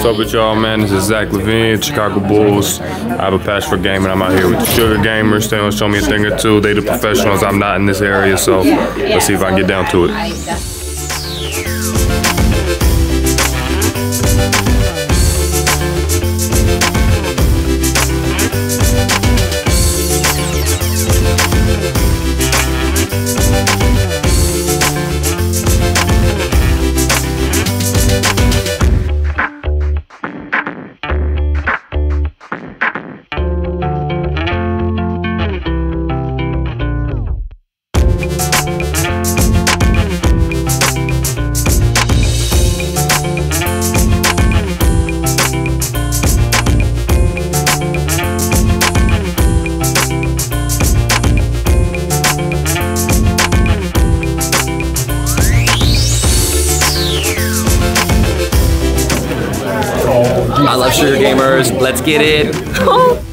What's up with y'all, man? This is Zach LaVine, Chicago Bulls. I have a passion for gaming. I'm out here with the SugarGamers. They want to show me a thing or two. They the professionals. I'm not in this area, so let's see if I can get down to it. I love SugarGamers. Let's get it.